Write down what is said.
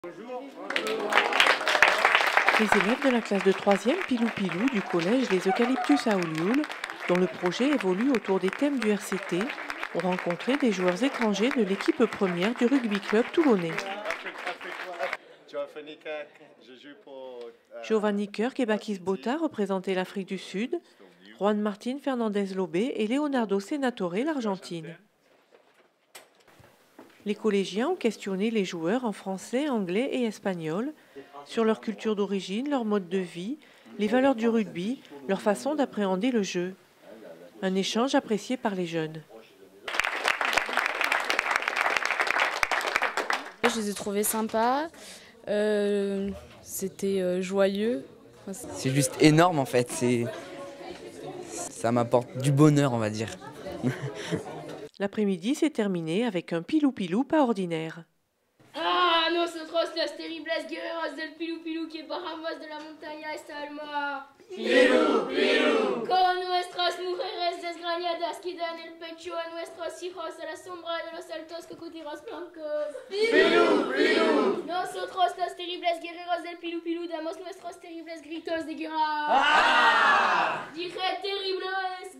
Les élèves de la classe de 3e Pilou Pilou du collège Les Eucalyptus à Olioul, dont le projet évolue autour des thèmes du RCT, ont rencontré des joueurs étrangers de l'équipe première du rugby club toulonnais. Giovanni Kirk et Bakis Bota représentaient l'Afrique du Sud, Juan Martín Fernández Lobé et Leonardo Senatore l'Argentine. Les collégiens ont questionné les joueurs en français, anglais et espagnol sur leur culture d'origine, leur mode de vie, les valeurs du rugby, leur façon d'appréhender le jeu. Un échange apprécié par les jeunes. Je les ai trouvés sympas, c'était joyeux. C'est juste énorme en fait, ça m'apporte du bonheur on va dire. L'après-midi s'est terminé avec un Pilou Pilou pas ordinaire. Ah, nosotros los terribles guerreros del Pilou Pilou que bajamos de la montaña hasta el mar. Pilou Pilou. Con nuestras mujeres desgrañadas que dan el pecho a nuestros hijos a la sombra de los altos cocoteros blancos. Pilou Pilou. Nosotros los terribles guerreros del Pilou Pilou damos nuestros terribles gritos de guerra. Ah. Dije terribles.